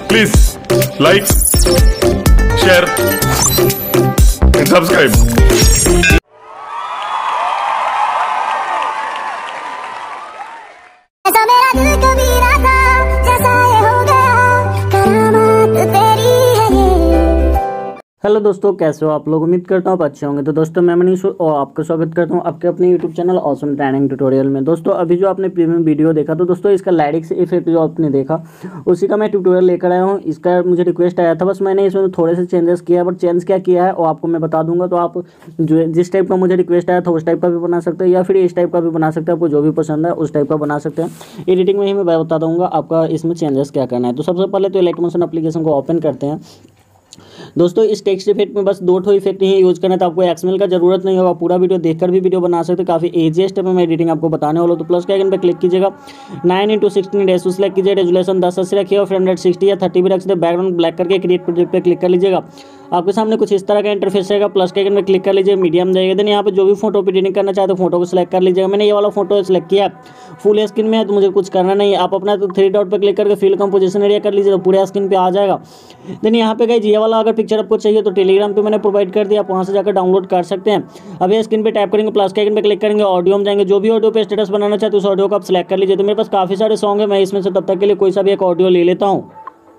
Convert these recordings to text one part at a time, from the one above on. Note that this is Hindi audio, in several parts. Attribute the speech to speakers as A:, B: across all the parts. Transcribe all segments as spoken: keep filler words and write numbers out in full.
A: Please like, share and subscribe.
B: ऐसा मेरा दिल कबीरा था, जैसा ये हो गया, करामात तेरी है ये।
C: हेलो दोस्तों, कैसे हो आप लोग। उम्मीद करता हूँ आप अच्छे होंगे। तो दोस्तों मैं मनीष हूँ और आपका स्वागत करता हूँ आपके अपने YouTube channel awesome training tutorial में। दोस्तों अभी जो आपने प्रीमियम वीडियो देखा तो दोस्तों इसका लाइडिक्स इफेक्ट जो आपने देखा उसी का मैं ट्यूटोरियल लेकर आया हूँ। इसका मुझे रिक्वेस्ट आया था, बस मैंने इसमें थोड़े से चेंजेस किया है, बट चेंज क्या किया है और आपको मैं बता दूंगा। तो आप जो जिस टाइप का मुझे रिक्वेस्ट आया था उस टाइप का भी बना सकते हैं या फिर इस टाइप का भी बना सकते हैं। आपको जो भी पसंद है उस टाइप का बना सकते हैं। एडिटिंग में ही मैं बता दूंगा आपका इसमें चेंजेस क्या करना है। तो सबसे पहले तो इलेक्ट्रो मोशन एप्लीकेशन को ओपन करते हैं। दोस्तों इस टेक्स्ट इफेक्ट में बस दो ठो इफेक्ट ही यूज करना है, तो आपको एक्सएमएल का जरूरत नहीं होगा। पूरा वीडियो देखकर भी वीडियो बना सकते हैं। काफी इजी स्टेप में मैं एडिटिंग आपको बताने वाला हूं। तो प्लस के आइकन पे क्लिक कीजिएगा, nine into sixteen ratio select कीजिए, रेजोल्यूशन दस अस्सी रखिए और फिर हंड्रेड सिक्सटी या थर्टी भी रख सकते। बैकग्राउंड ब्लैक करके क्रिएट प्रोजेक्ट पे क्लिक कर लीजिएगा। आपके सामने कुछ इस तरह का इंटरफेस रहेगा। प्लस के आइकन में क्लिक कर लीजिए, मीडियम जाइएगा। देन यहाँ पे जो भी फोटो पे एडिटिंग करना चाहते हो फोटो को सिलेक्ट कर लीजिएगा। मैंने ये वाला फोटो सिलेक्ट किया, फुल स्क्रीन में है तो मुझे कुछ करना नहीं है। आप अपना तो थ्री डॉट पे क्लिक करके फिल कंपोजिशन एरिया कर लीजिए तो पूरे स्क्रीन पे आ जाएगा। देन यहाँ पे गाइस ये वाला अगर पिक्चर आपको चाहिए तो टेलीग्राम पे मैंने प्रोवाइड कर दिया, आप वहाँ से जाकर डाउनलोड कर सकते हैं। अब ये स्क्रीन पे टाइप करेंगे, प्लस के आइकन पे क्लिक करेंगे, ऑडियो में जाएंगे। जो भी ऑडियो पे स्टेटस बनाना चाहते हो उस ऑडियो को आप सिलेक्ट कर लीजिए। तो मेरे पास काफी सारे सॉन्ग है, मैं इसमें से तब तक के लिए कोई सा भी एक ऑडियो ले लेता हूँ।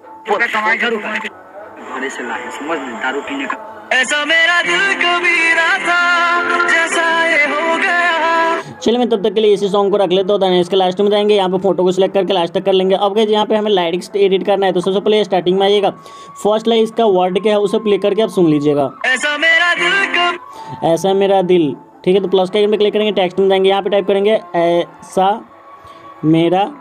D: ऐसा मेरा दिल कबीरा था, जैसा ये हो गया।
C: चलिए मैं तब तक के लिए इसी सॉन्ग को रख लेता हूँ। इसके लास्ट में जाएंगे, यहाँ पे फोटो को सिलेक्ट करके लास्ट तक कर लेंगे। अब गाइस यहाँ पे हमें लाइडिक्स एडिट करना है। तो सबसे पहले स्टार्टिंग में आइएगा, फर्स्ट लाइन इसका वर्ड क्या है उसे क्लिक करके आप सुन लीजिएगा।
D: ऐसा मेरा दिल कब
C: ऐसा मेरा दिल, ठीक है। तो प्लस के आइकन पे क्लिक करेंगे, टेक्स्ट में जाएंगे, यहाँ पे टाइप करेंगे ऐसा मेरा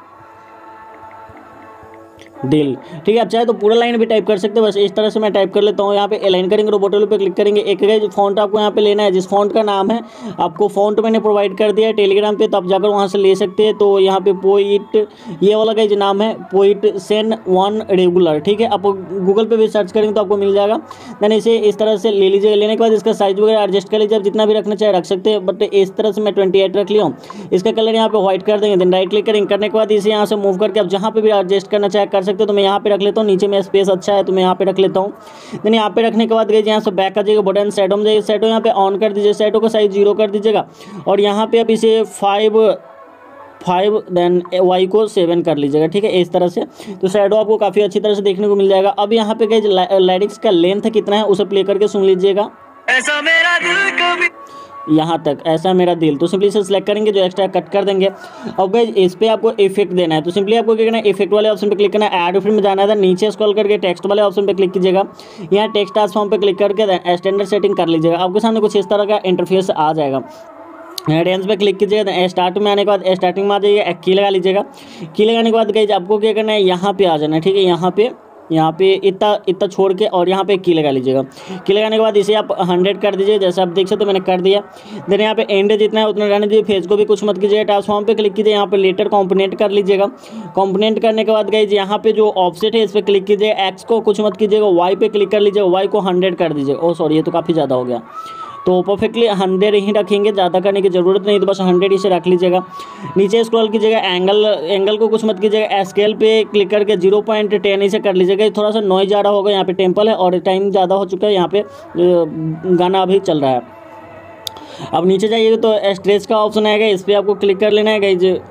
C: दिल, ठीक है। आप चाहे तो पूरा लाइन भी टाइप कर सकते हैं, बस इस तरह से मैं टाइप कर लेता हूँ। यहाँ पे अलाइन करेंगे, रोबोटल पे क्लिक करेंगे। एक जो फॉन्ट आपको यहाँ पे लेना है, जिस फॉन्ट का नाम है आपको फॉन्ट मैंने प्रोवाइड कर दिया है टेलीग्राम पे, तो आप जाकर वहाँ से ले सकते हैं। तो यहाँ पे पोइट ये वाला का जो नाम है पोइट सेन वन रेगुलर, ठीक है। आप गूगल पे भी सर्च करेंगे तो आपको मिल जाएगा। मैंने इसे इस तरह से ले लीजिएगा। लेने के बाद इसका साइज वगैरह एडजस्ट कर लीजिए, आप जितना भी रखना चाहे रख सकते हैं, बट इस तरह से मैं ट्वेंटी एट रख लिया हूँ। इसका कलर यहाँ पे व्हाइट कर देंगे। देन राइट क्लिक करेंगे, करने के बाद इसे यहाँ से मूव करके आप जहाँ पे भी एडजस्ट करना चाहे कर सकते हो। तो मैं यहाँ पे रख लेता हूँ, नीचे में स्पेस अच्छा है तो मैं यहाँ पे रख लेता हूँ। देन यहाँ पे रखने के बाद गए यहाँ से बैक आ जाइएगा, बटन सेटो में जाइए, सेटो यहाँ पे ऑन कर दीजिए, सेटो का साइज जीरो कर दीजिएगा और यहाँ पे आप इसे फाइव फाइव देन वाई को सेवन कर लीजिएगा, ठीक है, इस तरह से। तो शैडो आपको काफ़ी अच्छी तरह से देखने को मिल जाएगा। अब यहाँ पे गए लाइडिक्स का लेंथ कितना है उसे प्ले करके सुन लीजिएगा।
D: ऐसा मेरा दिल कभी
C: यहाँ तक ऐसा मेरा दिल, तो सिंपली इसे सिलेक्ट करेंगे, जो एक्स्ट्रा कट कर देंगे। अब गाइस इस पे आपको इफेक्ट देना है, तो सिंपली आपको क्या करना है, इफेक्ट वाले ऑप्शन पे क्लिक करना है, ऐड इफेक्ट में जाना है, नीचे स्क्रॉल करके टेक्स्ट वाले ऑप्शन पे क्लिक कीजिएगा। यहाँ टेक्स्ट ट्रांसफॉर्म पे क्लिक करके स्टैंडर्ड सेटिंग कर लीजिएगा। आपके सामने कुछ इस तरह का इंटरफेस आ जाएगा। रेंज पे क्लिक कीजिएगा, स्टार्ट में आने के बाद स्टार्टिंग में आ जाइएगा, की लगा लीजिएगा। की लगाने के बाद गाइस आपको क्या करना है, यहाँ पे आ जाना है, ठीक है। यहाँ पे यहाँ पे इतना इतना छोड़ के और यहाँ पे की लगा लीजिएगा। की लगाने के बाद इसे आप हंड्रेड कर दीजिए, जैसे आप देख सकते हो मैंने कर दिया। देन यहाँ पे एंड जितना है उतना रहने दीजिए, फेज को भी कुछ मत कीजिए। ट्रांसफॉर्म पे क्लिक कीजिए, यहाँ पे लेटर कॉम्पोनेंट कर लीजिएगा। कॉम्पोनेंट करने के बाद गाइस यहाँ पे जो ऑफसेट है इस पर क्लिक कीजिए, एक्स को कुछ मत कीजिएगा, वाई पे क्लिक कर लीजिएगा, वाई को हंड्रेड कर दीजिए। ओ सॉरी ये तो काफ़ी ज़्यादा हो गया, तो परफेक्टली हंड्रेड ही रखेंगे, ज़्यादा करने की ज़रूरत नहीं, तो बस हंड्रेड ही से रख लीजिएगा। नीचे स्क्रॉल कीजिएगा, एंगल एंगल को कुछ मत कीजिएगा, स्केल पे क्लिक करके जीरो पॉइंट टेन ही से कर लीजिएगा। थोड़ा सा नॉइज ज़्यादा होगा, यहाँ पे टेम्पल है और टाइम ज़्यादा हो चुका है, यहाँ पे गाना अभी चल रहा है। अब नीचे जाइएगा तो स्ट्रेच का ऑप्शन आएगा, इस पर आपको क्लिक कर लेना है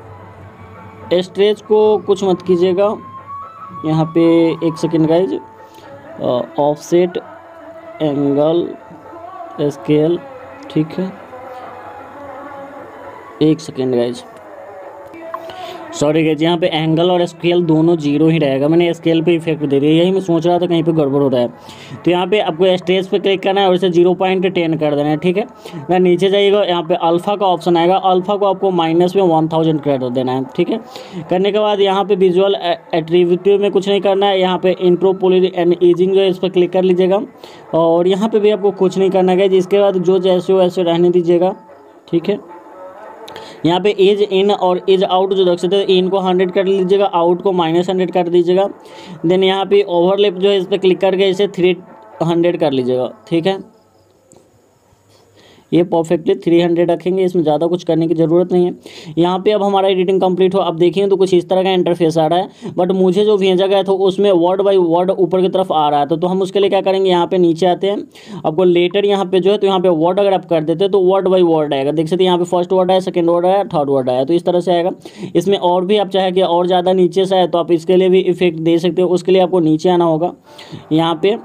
C: गाइज। स्ट्रेच को कुछ मत कीजिएगा, यहाँ पे एक second guys, offset angle scale, ठीक है, एक सेकेंड गाइज, सॉरी गाइज, यहाँ पे एंगल और स्केल दोनों जीरो ही रहेगा। मैंने स्केल पे इफेक्ट दे दिया, यही मैं सोच रहा था कहीं पे गड़बड़ हो रहा है। तो यहाँ पे आपको स्ट्रेच पे क्लिक करना है और इसे जीरो पॉइंट टेन कर देना है, ठीक है। मैं नीचे जाइएगा, यहाँ पे अल्फा का ऑप्शन आएगा, अल्फा को आपको माइनस में वन थाउजेंड कर देना है, ठीक है। करने के बाद यहाँ पे विजुअल एट्रीब्यूटिव में कुछ नहीं करना है, यहाँ पे इंट्रो पोली एंड ईजिंग जो है इस पर क्लिक कर लीजिएगा और यहाँ पे भी आपको कुछ नहीं करना है। इसके बाद जो जैसे हो वैसे रहने दीजिएगा, ठीक है। यहाँ पे एज इन और एज आउट जो रख सकते हैं, इन को हंड्रेड कर लीजिएगा, आउट को माइनस हंड्रेड कर दीजिएगा। देन यहाँ पे ओवरलैप जो है इस पर क्लिक करके इसे थ्री हंड्रेड कर लीजिएगा, ठीक है। ये परफेक्टली थ्री हंड्रेड रखेंगे, इसमें ज़्यादा कुछ करने की ज़रूरत नहीं है। यहाँ पे अब हमारा एडिटिंग कंप्लीट हो, अब देखिए तो कुछ इस तरह का इंटरफेस आ रहा है, बट मुझे जो भेजा गया था उसमें वर्ड बाय वर्ड ऊपर की तरफ आ रहा है। तो, तो हम उसके लिए क्या करेंगे, यहाँ पे नीचे आते हैं, आपको लेटर यहाँ पे जो है तो यहाँ पे वर्ड अगर आप कर देते हैं तो वर्ड बाय वर्ड आएगा। देख सकते हैं यहाँ पे फर्स्ट वर्ड आया, सेकंड वर्ड आया, थर्ड वर्ड आया, तो इस तरह से आएगा। इसमें और भी आप चाहे कि और ज़्यादा नीचे से आए तो आप इसके लिए भी इफेक्ट दे सकते हो। उसके लिए आपको नीचे आना होगा, यहाँ पे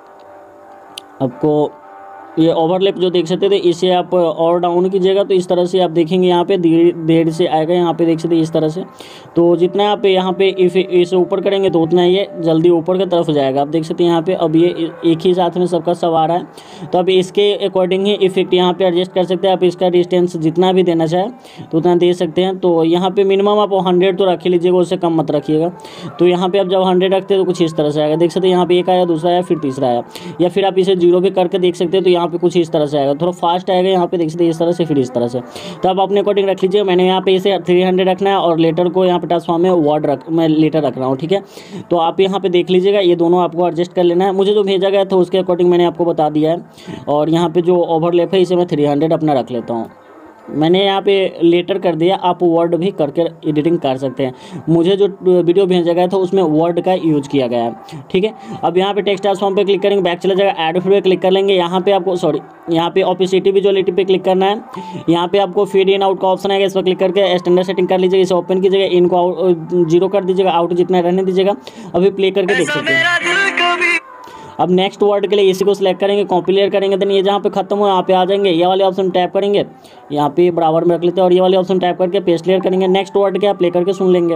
C: आपको ये ओवरलैप जो देख सकते थे इसे आप और डाउन कीजिएगा तो इस तरह से आप देखेंगे यहाँ पे धीरे देर से आएगा। यहाँ पे देख सकते हैं इस तरह से, तो जितना आप यहाँ पे इफ इसे ऊपर करेंगे तो उतना ये जल्दी ऊपर की तरफ जाएगा। आप देख सकते हैं यहाँ पे अब ये एक ही साथ में सबका सब आ रहा है। तो अब इसके अकॉर्डिंग ही इफेक्ट यहाँ पे एडजस्ट कर सकते हैं। आप इसका डिस्टेंस जितना भी देना चाहे तो उतना दे सकते हैं। तो यहाँ पे मिनिमम आप हंड्रेड तो रख लीजिएगा, उससे कम मत रखिएगा। तो यहाँ पे आप जब हंड्रेड रखते हैं तो कुछ इस तरह से आएगा। देख सकते हैं यहाँ पे एक आया, दूसरा आया, फिर तीसरा आया, या फिर आप इसे जीरो भी करके देख सकते हैं तो यहाँ पे कुछ इस तरह से आएगा। थोड़ा फास्ट आएगा, यहाँ पे देख सकते हैं इस तरह से, फिर इस तरह से। तो आप अपने अकॉर्डिंग रख लीजिए। मैंने यहाँ पे इसे थ्री हंड्रेड रखना है और लेटर को यहाँ पे ट्रांसफॉर्म में वर्ड रख मैं लेटर रख रहा हूँ, ठीक है। तो आप यहाँ पे देख लीजिएगा, ये दोनों आपको एडजस्ट कर लेना है। मुझे जो भेजा गया था उसके अकॉर्डिंग मैंने आपको बता दिया है। और यहाँ पे जो ओवरलैप है इसे मैं थ्री हंड्रेड अपना रख लेता हूँ। मैंने यहाँ पे लेटर कर दिया, आप वर्ड भी करके एडिटिंग कर सकते हैं। मुझे जो वीडियो भेजा गया था उसमें वर्ड का यूज किया गया है, ठीक है। अब यहाँ पे टेक्स्ट ट्रांसफॉर्म पे क्लिक करेंगे, बैक चला जाएगा, ऐड पे क्लिक कर लेंगे। यहाँ पे आपको सॉरी यहाँ पे ऑपेसिटी विजुअलिटी पे क्लिक करना है। यहाँ पे आपको फीड इन आउट का ऑप्शन आएगा, इस पर क्लिक करके स्टैंडर्ड सेटिंग कर लीजिएगा, इसे ओपन कीजिएगा, इनको जीरो कर दीजिएगा, आउट जितना रहने दीजिएगा। अभी प्ले करके देख सकते हैं। अब नेक्स्ट वर्ड के लिए इसी को सिलेक्ट करेंगे, कॉम्पिलेट करेंगे, देन ये जहाँ पे खत्म हो यहाँ पे आ जाएंगे, ये वाले ऑप्शन टैप करेंगे, यहाँ पे बराबर में रख लेते हैं और ये वाले ऑप्शन टैप करके पेस्ट क्लियर करेंगे। नेक्स्ट वर्ड के आप प्ले करके सुन लेंगे।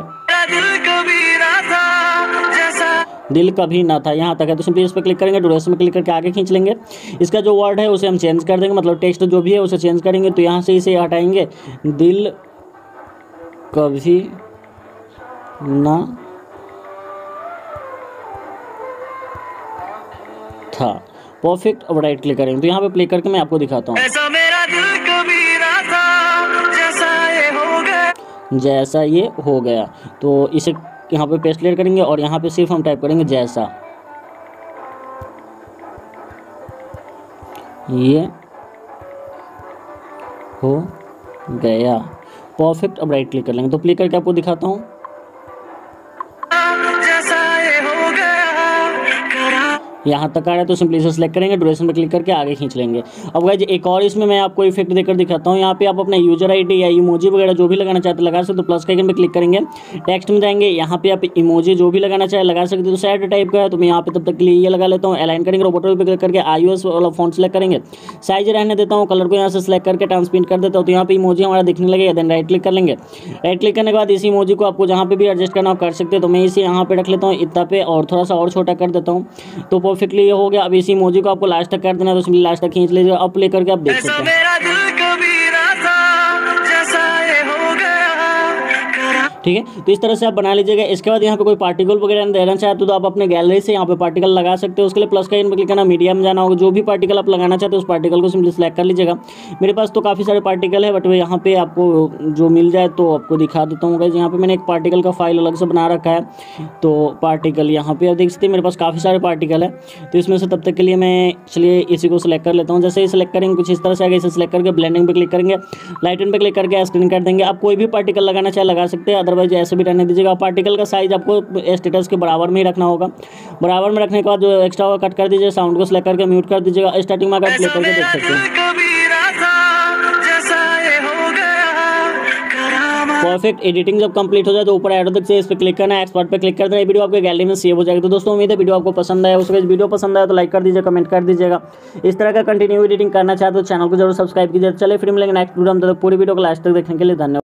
C: दिल कभी ना था, यहाँ तक है। तो सिंपली इस पर क्लिक करेंगे, ड्यूरेशन में क्लिक करके आगे खींच लेंगे। इसका जो वर्ड है उसे हम चेंज कर देंगे, मतलब टेक्स्ट जो भी है उसे चेंज करेंगे। तो यहाँ से इसे हटाएंगे, दिल कभी ना था, परफेक्ट। अब राइट क्लिक करेंगे तो यहाँ पे प्ले करके मैं आपको दिखाता हूँ।
D: ऐसा मेरा दिल कभी ना था, जैसा ये हो गया
C: जैसा ये हो गया। तो इसे यहाँ पे पेस्ट क्लियर करेंगे और यहाँ पे सिर्फ हम टाइप करेंगे जैसा ये हो गया, परफेक्ट। अब राइट क्लिक कर लेंगे तो प्ले करके आपको दिखाता हूँ। यहाँ तक आ रहा है तो सिंपली इसे सेलेक्ट करेंगे, ड्यूरेशन पे क्लिक करके आगे खींच लेंगे। अब गाइस एक और इसमें मैं आपको इफेक्ट देकर दिखाता हूँ। यहाँ पे आप अपना यूजर आईडी या इमोजी वगैरह जो भी लगाना चाहते लगा सकते, तो प्लस के आइकन पे क्लिक करेंगे, टेक्स्ट में जाएंगे, यहाँ पे आप इमोजी जो भी लगाना चाहे लगा सकते। तो सैड टाइप का है तो मैं यहाँ पे तब तक के लिए ये लगा लेता हूँ। अलाइन करेंगे, रोबोट पे क्लिक करके आईओएस वाला फॉन्ट सेलेक्ट करेंगे, साइज रहने देता हूँ, कलर को यहाँ से सेलेक्ट करके ट्रांसपेरेंट कर देता हूँ। तो यहाँ पे इमोजी हमारा दिखने लगेगा। देन राइट क्लिक कर लेंगे, राइट क्लिक करने के बाद इसी इमोजी को आपको जहाँ पे भी एडजस्ट करना कर सकते हैं। तो मैं इसे यहाँ पे रख लेता हूँ इतना पे और थोड़ा सा और छोटा कर देता हूँ, तो परफेक्टली ये हो गया। अब इसी इमोजी को आपको लास्ट तक कर देना है, तो सिंपली लास्ट तक खींच लीजिए, अब प्ले करके आप देख सकते हैं। ठीक है, तो इस तरह से आप बना लीजिएगा। इसके बाद यहाँ पे कोई पार्टिकल वगैरह देना चाहते हो तो आप अपने गैलरी से यहाँ पे पार्टिकल लगा सकते हो। उसके लिए प्लस का इन पर क्लिक करना, मीडिया में जाना होगा, जो भी पार्टिकल आप लगाना चाहते हो उस पार्टिकल को सिंपली सेलेक्ट कर लीजिएगा। मेरे पास तो काफ़ी सारे पार्टिकल है, बट यहाँ पे आपको जो मिल जाए तो आपको दिखा देता हूँ। यहाँ पे मैंने एक पार्टिकल का फाइल अलग से बना रखा है, तो पार्टिकल यहाँ पे आप देख सकते हैं मेरे पास काफ़ी सारे पार्टिकल है। तो इसमें से तब तक के लिए मैं चलिए इसी को सिलेक्ट कर लेता हूँ। जैसे ही सिलेक्ट करेंगे कुछ इस तरह से आगे, इसे सिलेक्ट करके ब्लेंडिंग पे क्लिक करेंगे, लाइटन पे क्लिक करके स्क्रीन कर देंगे। आप कोई भी पार्टिकल लगाना चाहे लगा सकते हैं, अदरवाइज ऐसे भी रहने दीजिएगा। पार्टिकल का साइज आपको स्टेटस के बराबर में ही रखना होगा। बराबर में रखने के बाद जो एक्स्ट्रा होगा कट कर दीजिए, साउंड को सिलेक्ट करके म्यूट कर दीजिएगा। स्टार्टिंग में अगर प्ले करके देख सकते हैं, परफेक्ट। एडिटिंग जब कंप्लीट हो जाए तो ऊपर एरो तक से इस पर क्लिक करना है, एक्सपर्ट पे क्लिक कर देना है, वीडियो आपके गैलरी में सेव हो जाएगी। तो दोस्तों उम्मीद है वीडियो आपको पसंद आया। उसके वीडियो पसंद आया तो लाइक कर दीजिए, कमेंट कर दीजिएगा। इस तरह का कंटिन्यू एडिटिंग करना चाहते तो चैनल को जरूर सब्सक्राइब कीजिए। चलिए फिर मिलेंगे नेक्स्ट वीडियो में, तो पूरी वीडियो को लास्ट तक देखने के लिए धन्यवाद।